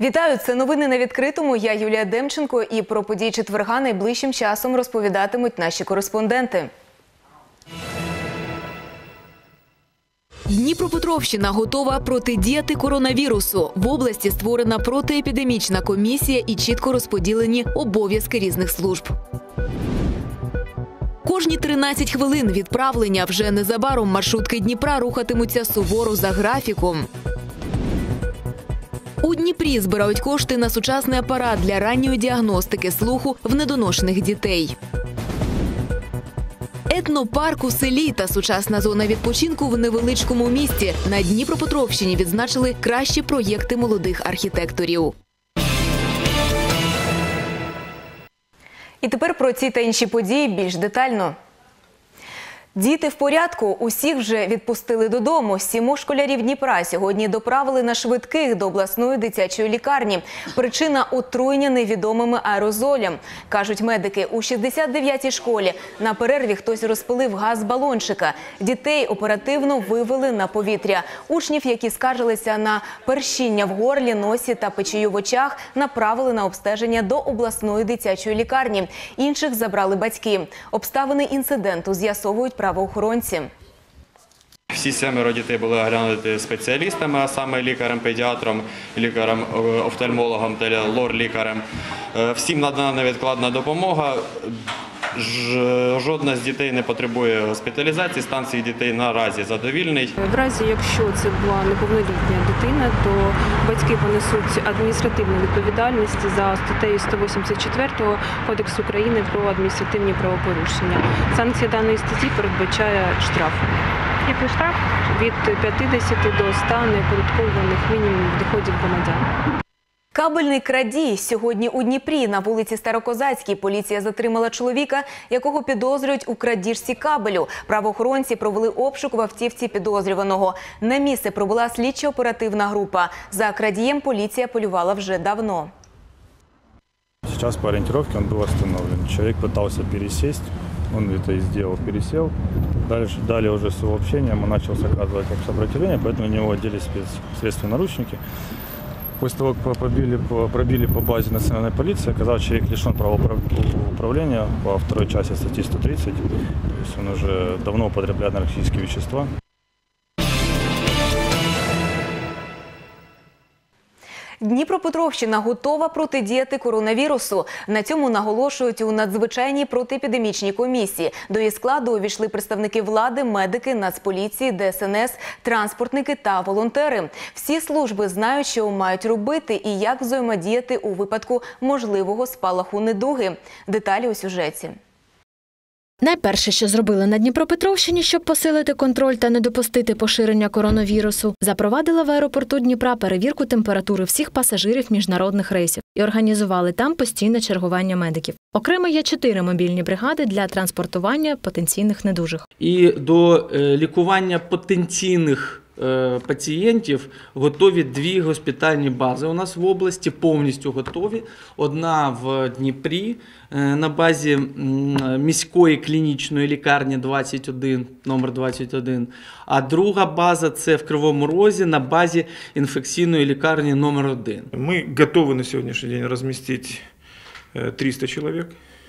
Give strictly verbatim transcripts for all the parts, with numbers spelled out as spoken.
Вітаю! Це новини на відкритому. Я Юлія Демченко. І про події четверга найближчим часом розповідатимуть наші кореспонденти. Дніпропетровщина готова протидіяти коронавірусу. В області створена протиепідемічна комісія і чітко розподілені обов'язки різних служб. Кожні тринадцять хвилин відправлення. Вже незабаром маршрутки Дніпра рухатимуться суворо за графіком. У Дніпрі збирають кошти на сучасний апарат для ранньої діагностики слуху в недоношених дітей. Етнопарк у селі та сучасна зона відпочинку в невеличкому місті. На Дніпропетровщині відзначили кращі проєкти молодих архітекторів. І тепер про ці та інші події більш детально. Діти в порядку, усіх вже відпустили додому. Сімох школярів Дніпра сьогодні доправили на швидких до обласної дитячої лікарні. Причина – отруєння невідомими аерозолем. Кажуть медики, у шістдесят дев'ятій школі на перерві хтось розпилив газ з балончика. Дітей оперативно вивели на повітря. Учнів, які скаржилися на першіння в горлі, носі та печію в очах, направили на обстеження до обласної дитячої лікарні. Інших забрали батьки. Обставини інциденту з'ясовують правоохоронці. Всі семеро дітей були оглянуті спеціалістами, а саме лікарем-педіатром, лікарем-офтальмологом та лор-лікарем. Всім надана невідкладна допомога. Жодна з дітей не потребує госпіталізації, стан цих дітей наразі задовільний. В разі, якщо це була неповнолітня дитина, то батьки понесуть адміністративну відповідальність за статтею сто вісімдесят чотири Кодексу України про адміністративні правопорушення. Санкція даної статті передбачає штраф. Який штраф? Від п'ятдесят до ста неоподаткованих мінімумів доходів громадян. Кабельний крадій. Сьогодні у Дніпрі на вулиці Старокозацькій поліція затримала чоловіка, якого підозрюють у крадіжці кабелю. Правоохоронці провели обшук в автівці підозрюваного. На місце прибула слідчо-оперативна група. За крадієм поліція полювала вже давно. Сейчас по ориентировке он был остановлен. Человек пытался пересесть, он это и сделал, пересел. Дальше, далее уже с его общением он начал оказывать сопротивление, поэтому у него одели спецсредства наручники. После того, как пробили, пробили по базе национальной полиции, оказалось, человек лишен права управления по второй части статьи сто тридцать. То есть он уже давно употребляет наркотические вещества. Дніпропетровщина готова протидіяти коронавірусу. На цьому наголошують у надзвичайній протиепідемічній комісії. До її складу увійшли представники влади, медики, Нацполіції, Де Ес Ен Ес, транспортники та волонтери. Всі служби знають, що мають робити і як взаємодіяти у випадку можливого спалаху недуги. Деталі у сюжеті. Найперше, що зробили на Дніпропетровщині, щоб посилити контроль та не допустити поширення коронавірусу, запровадили в аеропорту Дніпра перевірку температури всіх пасажирів міжнародних рейсів і організували там постійне чергування медиків. Окремо є чотири мобільні бригади для транспортування потенційних недужих. І до лікування потенційних пацієнтів готові дві госпітальні бази у нас в області, повністю готові. Одна в Дніпрі на базі міської клінічної лікарні двадцять один, номер двадцять один, а друга база – це в Кривому Розі на базі інфекційної лікарні номер один. Ми готові на сьогоднішній день розмістити триста чоловік.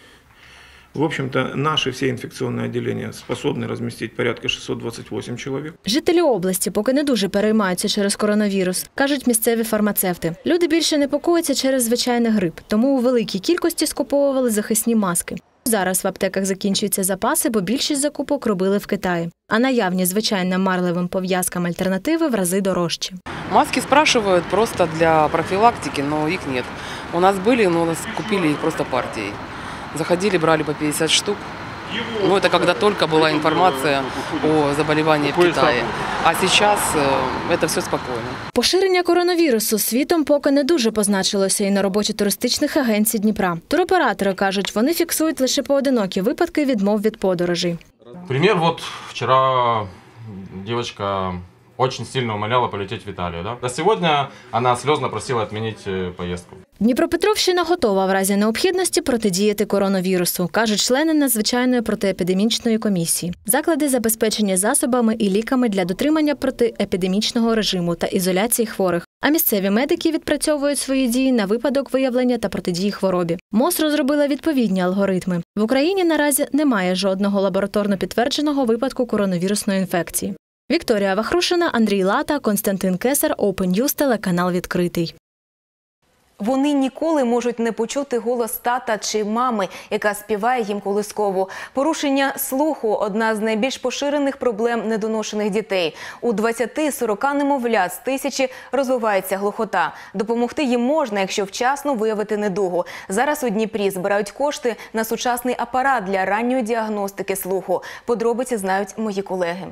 В общем-то, наши все инфекционные отделения способны разместить порядка шестьсот двадцать восемь человек. Жителі області поки не дуже переймаються через коронавірус, кажуть місцеві фармацевти. Люди більше непокояться через звичайний грип, тому у великій кількості скуповували захисні маски. Зараз в аптеках закінчуються запаси, бо більшість закупок робили в Китаї. А наявні звичайним марлевим пов'язкам альтернативи в рази дорожчі. Маски спрашивают просто для профилактики, но их нет. У нас были, но у нас купили их просто партией. Заходили, брали по пятьдесят штук. Ну, это когда только была информация о заболевании в Китае. А сейчас это все спокойно. Поширення коронавірусу світом поки не дуже позначилося і на роботі туристичних агенцій Дніпра. Туроператори кажуть, вони фіксують лише поодинокі випадки відмов від подорожей. Пример, вот вчера девочка очень сильно умоляла полететь в Италию. Да? А сегодня она слезно просила отменить поездку. Дніпропетровщина готова в разі необхідності протидіяти коронавірусу, кажуть члени надзвичайної протиепідемічної комісії. Заклади забезпечені засобами і ліками для дотримання протиепідемічного режиму та ізоляції хворих. А місцеві медики відпрацьовують свої дії на випадок виявлення та протидії хворобі. МОЗ розробила відповідні алгоритми. В Україні наразі немає жодного лабораторно підтвердженого випадку коронавірусної інфекції. Вікторія Вахрушина, Андрій Лата, Константин Кесар, Open News, телеканал «Відкритий». Вони ніколи можуть не почути голос тата чи мами, яка співає їм колискову. Порушення слуху – одна з найбільш поширених проблем недоношених дітей. У двадцяти-сорока немовлят з тисячі розвивається глухота. Допомогти їм можна, якщо вчасно виявити недугу. Зараз у Дніпрі збирають кошти на сучасний апарат для ранньої діагностики слуху. Подробиці знають мої колеги.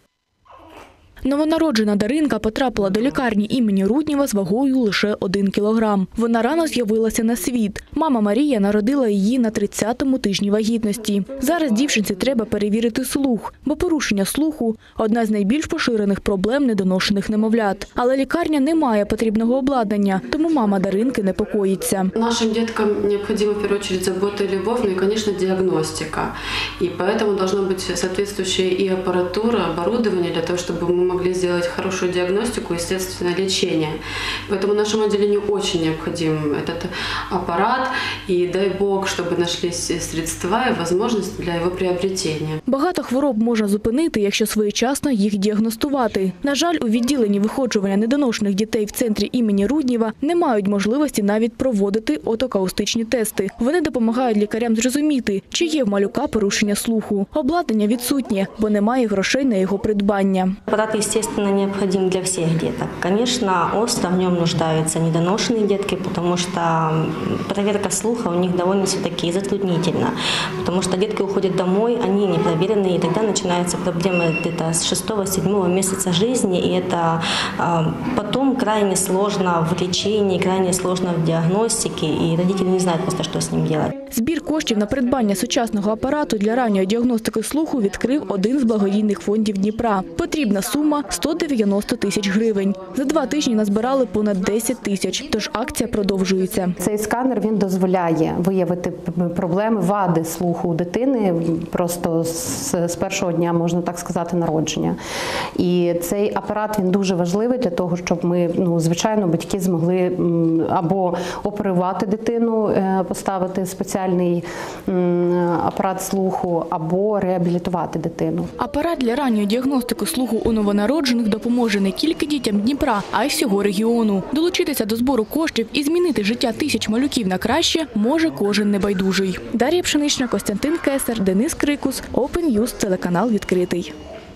Новонароджена Даринка потрапила до лікарні імені Руднєва з вагою лише один кілограм. Вона рано з'явилася на світ. Мама Марія народила її на тридцятому тижні вагітності. Зараз дівчинці треба перевірити слух, бо порушення слуху – одна з найбільш поширених проблем недоношених немовлят. Але лікарня не має потрібного обладнання, тому мама Даринки непокоїться. Нашим діткам необхідна, в першу чергу, забота і любов, ну і, звісно, діагностика. І тому должна бути соответствующая і апаратура, оборудование для того, щоб ми могли сделать хорошую диагностику и, естественно, лечение. Поэтому нашему отделению очень необходим этот аппарат. И дай Бог, чтобы нашлись средства и возможность для его приобретения. Багато хвороб можна зупинити, якщо своєчасно їх діагностувати. На жаль, у відділенні виходжування недоношених дітей в центрі імені Руднєва не мають можливості навіть проводити отоакустичні тести. Вони допомагають лікарям зрозуміти, чи є в малюка порушення слуху. Обладнання відсутнє, бо немає грошей на його придбання. Аппарат, естественно, необходим для всех деток. Конечно, остро в нем нуждаются недоношенные детки, потому что проверка слуха у них довольно все-таки затруднительна. Потому что детки уходят домой, они не проверены, и тогда начинаются проблемы где-то с шестого-седьмого месяца жизни, и это потом крайне сложно в лечении, крайне сложно в диагностике, и родители не знают просто, что с ним делать. Збір коштів на придбання сучасного апарату для ранньої діагностики слуху відкрив один з благодійних фондів Дніпра. Потрібна сума – сто дев'яносто тисяч гривень. За два тижні назбирали понад десять тисяч, тож акція продовжується. Цей сканер, він дозволяє виявити проблеми, вади слуху у дитини просто з, з першого дня, можна так сказати, народження. І цей апарат, він дуже важливий для того, щоб ми, ну, звичайно, батьки змогли або оперувати дитину, поставити спеціальний апарат слуху, або реабілітувати дитину. Апарат для ранньої діагностики слуху у новонароджених допоможе не тільки дітям Дніпра, а й всього регіону. Долучитися до збору коштів і змінити життя тисяч малюків на краще може кожен небайдужий. Дар'я Пшенична, Костянтин Кесар, Денис Крикус, Open News, телеканал «Відкритий».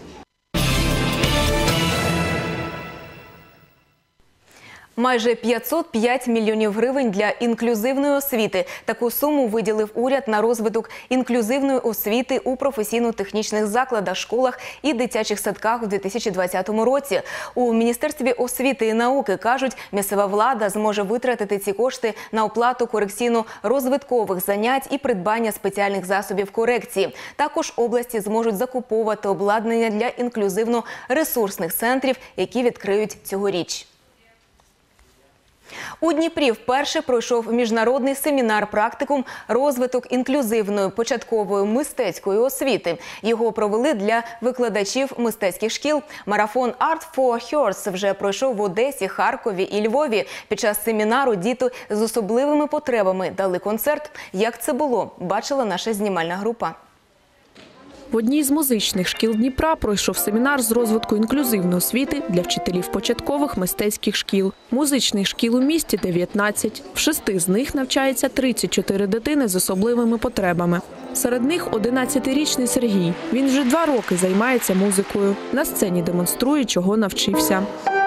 Майже п'ятсот п'ять мільйонів гривень для інклюзивної освіти. Таку суму виділив уряд на розвиток інклюзивної освіти у професійно-технічних закладах, школах і дитячих садках у дві тисячі двадцятому році. У Міністерстві освіти і науки кажуть, місцева влада зможе витратити ці кошти на оплату корекційно-розвиткових занять і придбання спеціальних засобів корекції. Також області зможуть закуповувати обладнання для інклюзивно-ресурсних центрів, які відкриють цьогоріч. У Дніпрі вперше пройшов міжнародний семінар-практикум «Розвиток інклюзивної початкової мистецької освіти». Його провели для викладачів мистецьких шкіл. Марафон «Art for Hearts» вже пройшов в Одесі, Харкові і Львові. Під час семінару діти з особливими потребами дали концерт. Як це було, бачила наша знімальна група. В одній з музичних шкіл Дніпра пройшов семінар з розвитку інклюзивної освіти для вчителів початкових мистецьких шкіл. Музичних шкіл у місті дев'ятнадцять. В шести з них навчається тридцять чотири дитини з особливими потребами. Серед них одинадцятирічний Сергій. Він вже два роки займається музикою. На сцені демонструє, чого навчився.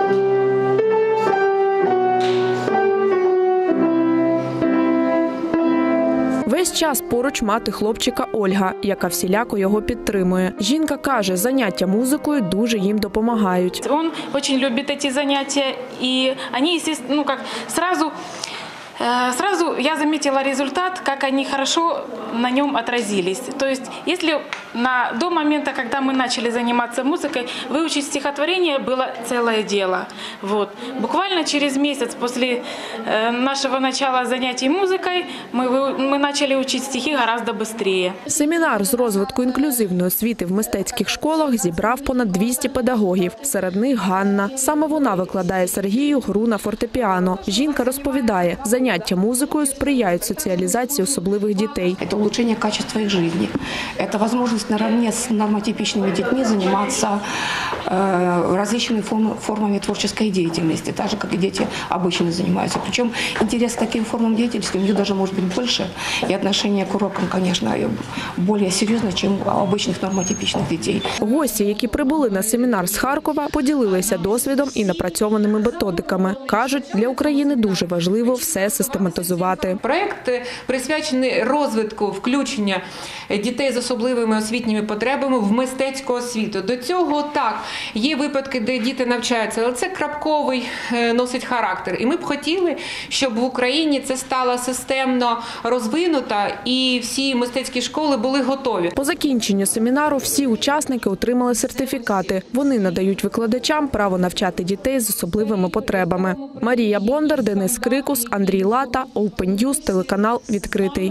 Весь час поруч мати хлопчика Ольга, яка всіляко його підтримує. Жінка каже, заняття музикою дуже їм допомагають. Він дуже любить ці заняття, і вони, ну, як, сразу Сразу я заметила результат, как они хорошо на нем отразились. То есть, если на, до момента, когда мы начали заниматься музыкой, выучить стихотворение было целое дело. Вот. Буквально через месяц после э, нашего начала занятий музыкой мы, мы начали учить стихи гораздо быстрее. Семінар з розвитку інклюзивної освіти в мистецьких школах зібрав понад двісті педагогів. Серед них Ганна. Саме вона викладає Сергію гру на фортепіано. Жінка розповідає, заняття музикою сприяють соціалізації особливих дітей. Це улучшення качества їх життя. Це можливість наравне з нормотипічними дітьми займатися различными формами творческой деятельности, так же, как и дети обычно занимаются. Причем интерес к таким формам деятельности у них даже может быть больше, и отношение к урокам, конечно, более серьезно, чем у обычных нормотипичных детей. Гості, які прибули на семінар з Харкова, поділилися досвідом і напрацьованими методиками. Кажуть, для України дуже важливо все систематизувати. Проект присвячений розвитку включення дітей з особливими освітніми потребами в мистецьку освіту. До цього так, є випадки, де діти навчаються, але це крапковий носить характер. І ми б хотіли, щоб в Україні це стало системно розвинуто і всі мистецькі школи були готові. По закінченню семінару всі учасники отримали сертифікати. Вони надають викладачам право навчати дітей з особливими потребами. Марія Бондар, Денис Крикус, Андрій Лата, Open News, телеканал «Відкритий».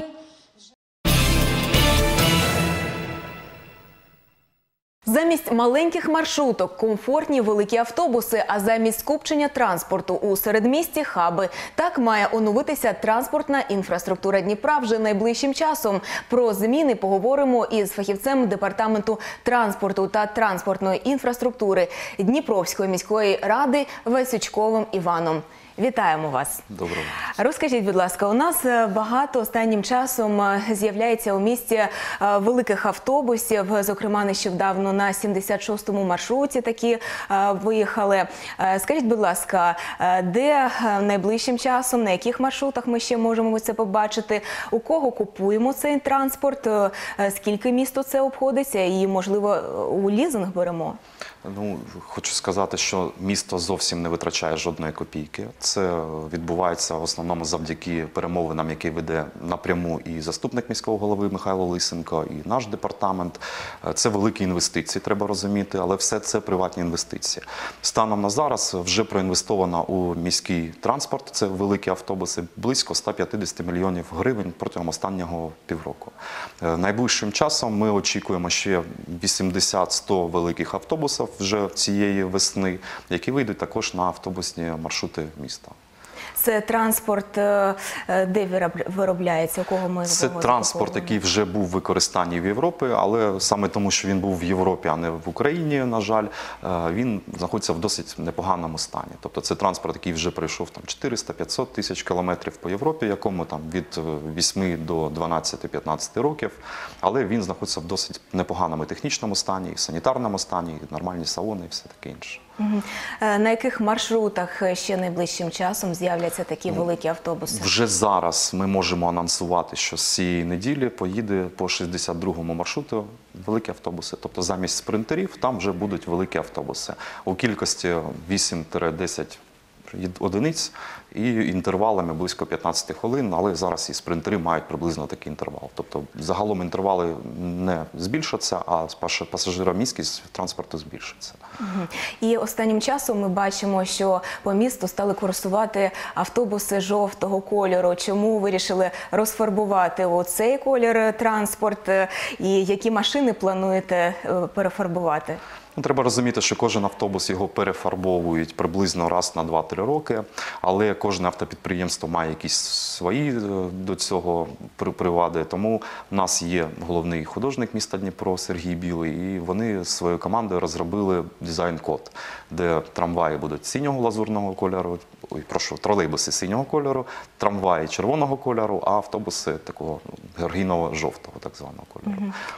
Замість маленьких маршруток – комфортні великі автобуси, а замість скупчення транспорту у середмісті – хаби. Так має оновитися транспортна інфраструктура Дніпра вже найближчим часом. Про зміни поговоримо із фахівцем Департаменту транспорту та транспортної інфраструктури Дніпровської міської ради Васючковим Іваном. Вітаємо вас. Доброго. Розкажіть, будь ласка, у нас багато останнім часом з'являється у місті великих автобусів, зокрема нещодавно на сімдесят шостому маршруті такі виїхали. Скажіть, будь ласка, де найближчим часом, на яких маршрутах ми ще можемо це побачити, у кого купуємо цей транспорт, скільки місто це обходиться і, можливо, у лізинг беремо? Ну, хочу сказати, що місто зовсім не витрачає жодної копійки. Це відбувається в основному завдяки перемовинам, які веде напряму і заступник міського голови Михайло Лисенко, і наш департамент. Це великі інвестиції, треба розуміти, але все це приватні інвестиції. Станом на зараз вже проінвестовано у міський транспорт, це великі автобуси, близько ста п'ятдесят мільйонів гривень протягом останнього півроку. Найближчим часом ми очікуємо ще вісімдесят - сто великих автобусів вже цієї весни, які вийдуть також на автобусні маршрути міста. Це транспорт, де виробляється, у кого ми Це транспорт, який вже був в використанні в Європі, але саме тому, що він був в Європі, а не в Україні, на жаль, він знаходиться в досить непоганому стані. Тобто це транспорт, який вже пройшов там чотириста - п'ятсот тисяч кілометрів по Європі, якому там від восьми до дванадцяти - п'ятнадцяти років, але він знаходиться в досить непоганому технічному стані, і санітарному стані, і нормальні салони, і все таке інше. Угу. На яких маршрутах ще найближчим часом з'являться такі великі автобуси? Вже зараз ми можемо анонсувати, що з цієї неділі поїде по шістдесят другому маршруту великі автобуси. Тобто замість спринтерів там вже будуть великі автобуси. У кількості вісім - десять одиниць і інтервалами близько п'ятнадцяти хвилин, але зараз і спринтери мають приблизно такий інтервал. Тобто загалом інтервали не збільшаться, а пасажиромісткість транспорту збільшиться. Угу. І останнім часом ми бачимо, що по місту стали курсувати автобуси жовтого кольору. Чому вирішили розфарбувати оцей колір транспорт і які машини плануєте перефарбувати? Ну, треба розуміти, що кожен автобус його перефарбовують приблизно раз на два-три роки, але кожне автопідприємство має якісь свої до цього привади. Тому в нас є головний художник міста Дніпро Сергій Білий, і вони своєю командою розробили дизайн-код, де трамваї будуть синього лазурного кольору, ой, прошу, тролейбуси синього кольору, трамваї червоного кольору, а автобуси такого георгіново-жовтого так званого кольору. Угу.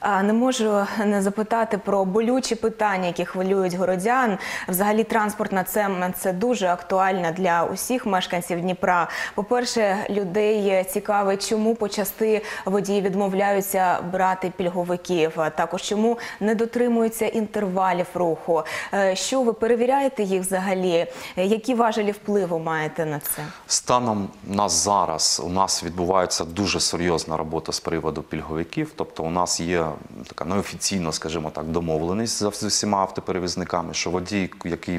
А не можу не запитати про болючі питання, які хвилюють городян. Взагалі транспортна тема – це дуже актуальна для усіх мешканців Дніпра. По-перше, людей цікавить, чому почасти водії відмовляються брати пільговиків, а також чому не дотримуються інтервалів руху. Що ви перевіряєте їх взагалі? Які важелі впливу маєте на це? Станом на зараз у нас відбувається дуже серйозна робота з приводу пільговиків. Тобто у нас є така неофіційна, скажімо так, домовленість з усіма автоперевізниками, що водій, який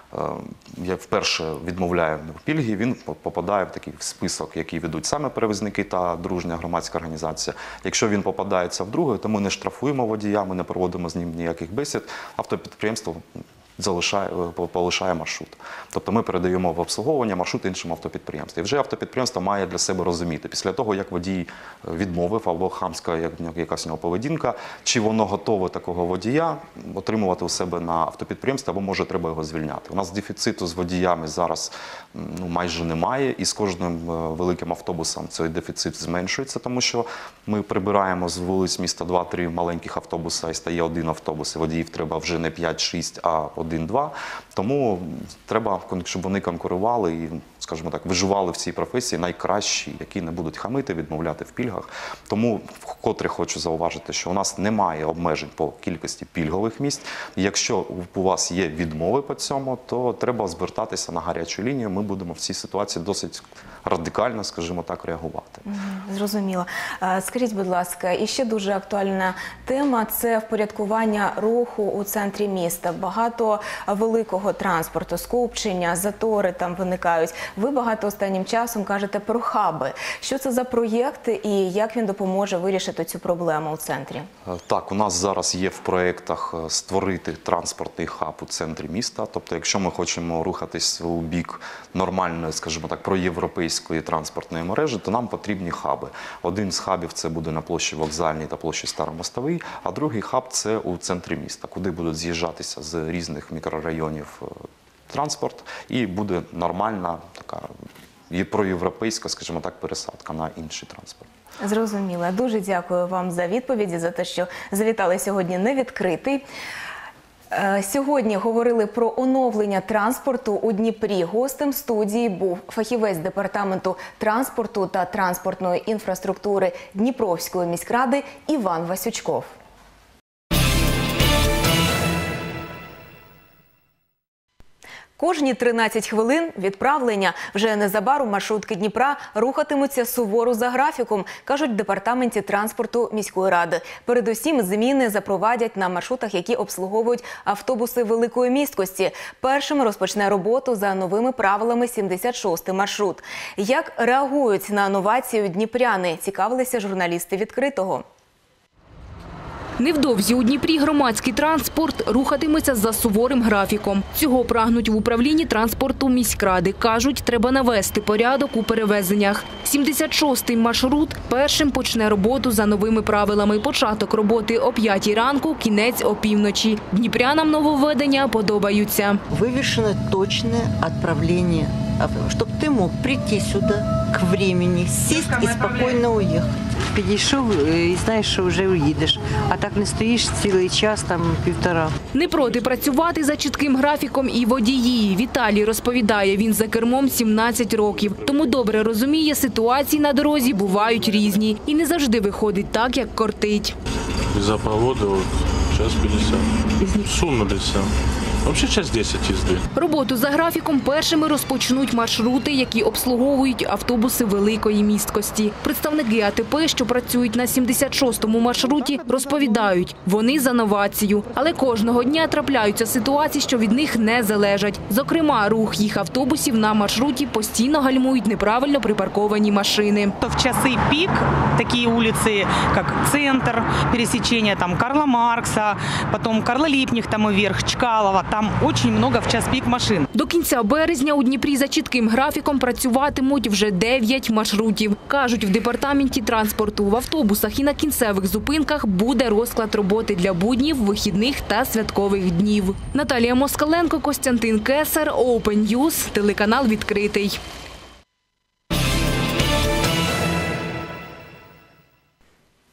е, вперше відмовляє в пільги, він попадає в такий список, який ведуть саме перевізники та дружня громадська організація. Якщо він попадається в друге, то ми не штрафуємо водія, ми не проводимо з ним ніяких бесід, автопідприємство залишає, полишає маршрут. Тобто ми передаємо в обслуговування маршрут іншому автопідприємству. І вже автопідприємство має для себе розуміти, після того, як водій відмовив або хамська якась у нього поведінка, чи воно готове такого водія отримувати у себе на автопідприємстві, або може треба його звільняти. У нас дефіциту з водіями зараз ну, майже немає, і з кожним великим автобусом цей дефіцит зменшується, тому що ми прибираємо з вулиць міста два-три маленьких автобуси, і стає один автобус, і водіїв треба вже не п'ять-шість, а один-два. Тому треба, щоб вони конкурували і, скажімо так, виживали в цій професії найкращі, які не будуть хамити, відмовляти в пільгах. Тому вкотре хочу зауважити, що у нас немає обмежень по кількості пільгових місць. І якщо у вас є відмови по цьому, то треба звертатися на гарячу лінію. Ми будемо в цій ситуації досить радикально, скажімо так, реагувати. Зрозуміло. Скажіть, будь ласка, і ще дуже актуальна тема – це впорядкування руху у центрі міста. Багато великого транспорту, скупчення, затори там виникають. Ви багато останнім часом кажете про хаби. Що це за проєкт і як він допоможе вирішити цю проблему у центрі? Так, у нас зараз є в проєктах створити транспортний хаб у центрі міста. Тобто, якщо ми хочемо рухатись у бік нормальної, скажімо так, проєвропейської транспортної мережі, то нам потрібні хаби. Один з хабів – це буде на площі Вокзальній та площі Старомостовій, а другий хаб – це у центрі міста, куди будуть з'їжджатися з різних мікрорайонів транспорт, і буде нормальна така і проєвропейська, скажімо так, пересадка на інший транспорт. Зрозуміло. Дуже дякую вам за відповіді, за те, що завітали сьогодні невідкритий. Сьогодні говорили про оновлення транспорту у Дніпрі. Гостем студії був фахівець департаменту транспорту та транспортної інфраструктури Дніпровської міськради Іван Васючков. Кожні тринадцять хвилин відправлення. Вже незабаром маршрутки Дніпра рухатимуться суворо за графіком, кажуть в департаменті транспорту міської ради. Передусім зміни запровадять на маршрутах, які обслуговують автобуси великої місткості. Першим розпочне роботу за новими правилами сімдесят шостий маршрут. Як реагують на новацію дніпряни, цікавилися журналісти «Відкритого». Невдовзі у Дніпрі громадський транспорт рухатиметься за суворим графіком. Цього прагнуть в управлінні транспорту міськради. Кажуть, треба навести порядок у перевезеннях. сімдесят шостий маршрут першим почне роботу за новими правилами. Початок роботи о п'ятій ранку, кінець о півночі. Дніпрянам нововведення подобаються. Вивішено точне відправлення, щоб ти мог прийти сюди к времени, сісти і спокійно уїхати. Підійшов і знаєш, що вже уїдеш. А так не стоїш цілий час, там півтора. Не проти працювати за чітким графіком і водії. Віталій розповідає, він за кермом сімнадцять років. Тому добре розуміє, ситуації на дорозі бувають різні. І не завжди виходить так, як кортить. За погоди час п'ятдесят. Сунулися. Взагалі час десять їзди. Роботу за графіком першими розпочнуть маршрути, які обслуговують автобуси великої місткості. Представники А Те Пе, що працюють на сімдесят шостому маршруті, розповідають, вони за новацію. Але кожного дня трапляються ситуації, що від них не залежать. Зокрема, рух їх автобусів на маршруті постійно гальмують неправильно припарковані машини. В часи пік такі вулиці, як Центр, пересічення там Карла Маркса, потім Карла Ліпніх там вверх, Чкалова. Там дуже багато в час пік машин. До кінця березня у Дніпрі за чітким графіком працюватимуть вже дев'ять маршрутів. Кажуть, в департаменті транспорту в автобусах і на кінцевих зупинках буде розклад роботи для буднів, вихідних та святкових днів. Наталія Москаленко, Костянтин Кесар, Open News, телеканал «Відкритий».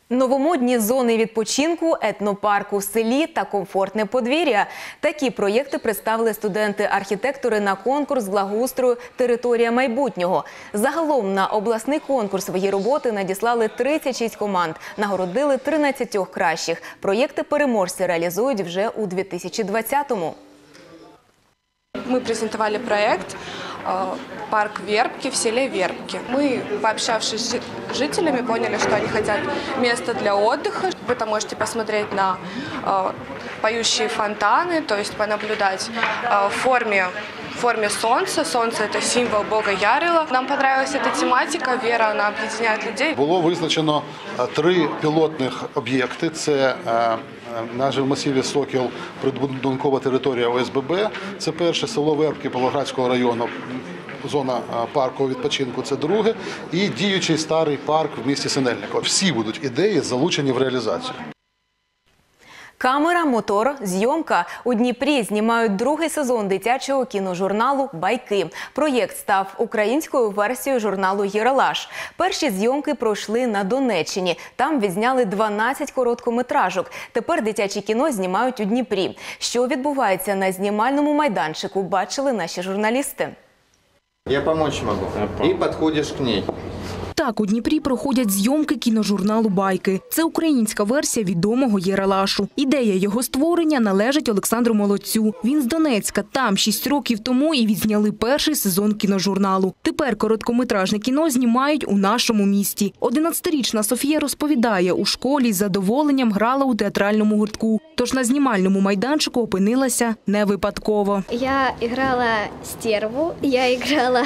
Новомодні зони відпочинку, етнопарк у селі та комфортне подвір'я. Такі проєкти представили студенти-архітектори на конкурс з благоустрою «Територія майбутнього». Загалом на обласний конкурс свої роботи надіслали тридцять шість команд, нагородили тринадцять кращих. Проєкти переможці реалізують вже у дві тисячі двадцятому. Мы презентовали проект «Парк Вербки» в селе Вербки. Мы, пообщавшись с жителями, поняли, что они хотят место для отдыха. Вы там можете посмотреть на поющие фонтаны, то есть понаблюдать в форме в форме солнца. Солнце – это символ бога Ярила. Нам понравилась эта тематика, вера, она объединяет людей. Було визначено три пілотних об'єкти. Це наш в масиві Сокіл, прибудинкова територія О С Б Б. Це перше, село Вербки Павлоградського району, зона парку відпочинку, це друге. І діючий старий парк в місті Синельниково. Всі будуть ідеї залучені в реалізацію. Камера, мотор, зйомка. У Дніпрі знімають другий сезон дитячого кіножурналу «Байки». Проєкт став українською версією журналу «Єралаш». Перші зйомки пройшли на Донеччині. Там відзняли дванадцять короткометражок. Тепер дитяче кіно знімають у Дніпрі. Що відбувається на знімальному майданчику, бачили наші журналісти. Я помочь могу. И подходишь к ней. Так, у Дніпрі проходять зйомки кіножурналу «Байки». Це українська версія відомого «Єралашу». Ідея його створення належить Олександру Молодцю. Він з Донецька. Там шість років тому і відзняли перший сезон кіножурналу. Тепер короткометражне кіно знімають у нашому місті. одинадцятирічна Софія розповідає, у школі з задоволенням грала у театральному гуртку. Тож на знімальному майданчику опинилася не випадково. Я грала стерву, я грала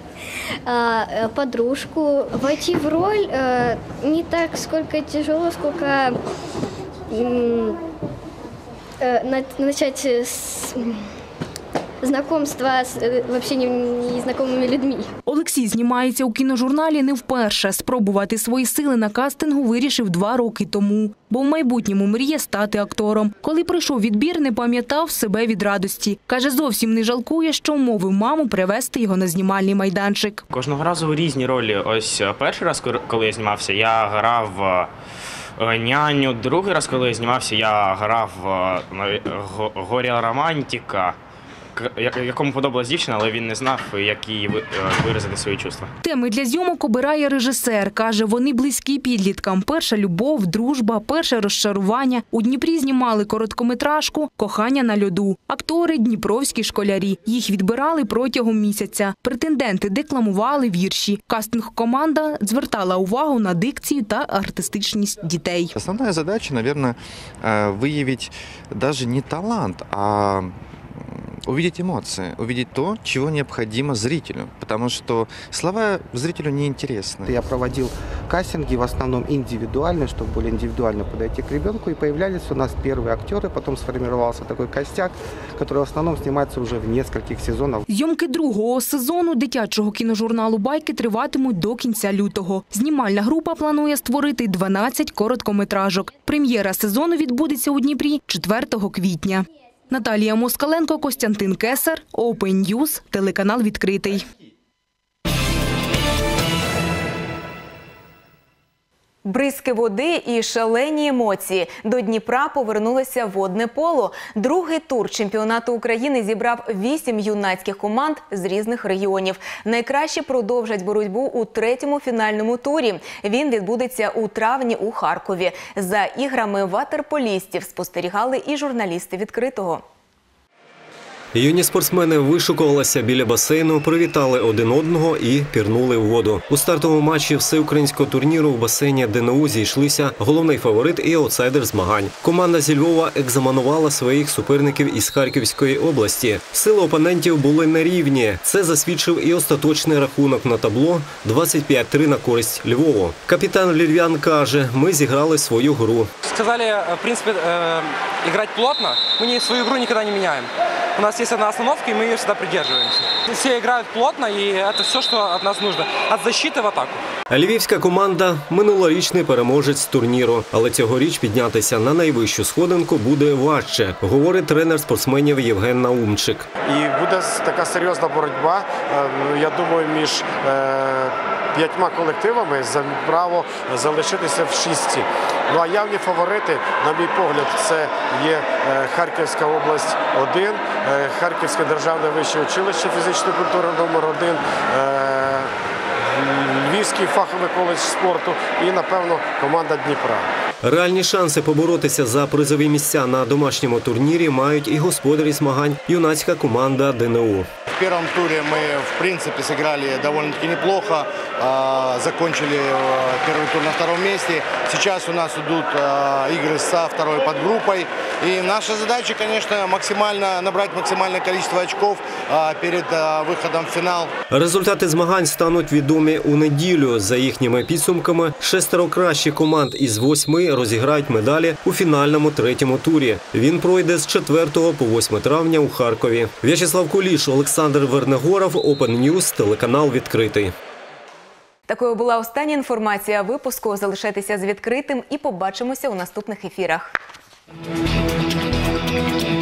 подружку. Войти в роль не так сколько тяжело, сколько начать с знакомства з взагалі незнайомими людьми. Олексій знімається у кіножурналі не вперше. Спробувати свої сили на кастингу вирішив два роки тому. Бо в майбутньому мріє стати актором. Коли пройшов відбір, не пам'ятав себе від радості. Каже, зовсім не жалкує, що вмовив маму привезти його на знімальний майданчик. Кожного разу різні ролі. Ось перший раз, коли я знімався, я грав няню. Другий раз, коли я знімався, я грав горя романтика, якому подобалась дівчина, але він не знав, як їй виразити свої чувства. Теми для зйомок обирає режисер. Каже, вони близькі підліткам. Перша любов, дружба, перше розчарування. У Дніпрі знімали короткометражку «Кохання на льоду». Актори – дніпровські школярі. Їх відбирали протягом місяця. Претенденти декламували вірші. Кастинг-команда звертала увагу на дикцію та артистичність дітей. Основна задача, мабуть, виявити навіть не талант, а увидеть эмоции, увидеть то, чего необходимо зрителю, потому что слова зрителю неинтересны. Я проводил кастинги, в основном индивидуально, чтобы более индивидуально подойти к ребенку, и появлялись у нас первые актеры, потом сформировался такой костяк, который в основном снимается уже в нескольких сезонах. Зйомки другого сезону дитячого кіножурналу «Байки» триватимуть до кінця лютого. Знімальна група планує створити дванадцять короткометражок. Прем'єра сезону відбудеться у Дніпрі четвертого квітня. Наталія Москаленко, Костянтин Кесар, Open News, телеканал «Відкритий». Бризки води і шалені емоції. До Дніпра повернулося водне поло. Другий тур чемпіонату України зібрав вісім юнацьких команд з різних регіонів. Найкращі продовжать боротьбу у третьому фінальному турі. Він відбудеться у травні у Харкові. За іграми ватерполістів спостерігали і журналісти «Відкритого». Юні спортсмени вишукувалися біля басейну, привітали один одного і пірнули в воду. У стартовому матчі всеукраїнського турніру у басейні Д Н У зійшлися головний фаворит і аутсайдер змагань. Команда зі Львова екзаменувала своїх суперників із Харківської області. Сили опонентів були нерівні. Це засвідчив і остаточний рахунок на табло двадцять п'ять три на користь Львову. Капітан львів'ян каже, ми зіграли свою гру. Сказали, в принципі, грати плотно, ми свою гру ніколи не міняємо. У нас есть одна остановка, и мы ее всегда придерживаемся. Все играют плотно, и это все, что от нас нужно. От защиты в атаку. Львівська команда – минулорічний переможець турніру. Але цьогоріч піднятися на найвищу сходинку буде важче, говорить тренер спортсменів Євген Наумчик. І буде така серйозна боротьба, я думаю, між п'ятьма колективами за право залишитися в шістці. Ну а явні фаворити, на мій погляд, це є Харківська область один, Харківське державне вище училище фізичної культури номер один, Львівський фаховий коледж спорту і, напевно, команда Дніпра. Реальні шанси поборотися за призові місця на домашньому турнірі мають і господарі змагань – юнацька команда ДНУ. В первом туре мы, в принципе, сыграли довольно-таки неплохо, закончили первый тур на втором месте. Сейчас у нас идут игры со второй подгруппой. И наша задача, конечно, максимально набрать максимальное количество очков перед выходом в финал. Результати змагань стануть відомі у неділю. За їхніми підсумками, шестеро кращих команд із восьми розіграють медалі у фінальному третьому турі. Він пройде з четвертого по восьме травня у Харкові. В'ячеслав Куліш, Олександр Вернегоров, Open News, телеканал «Відкритий». Такою була остання інформація випуску. Залишайтеся з «Відкритим» і побачимося у наступних ефірах.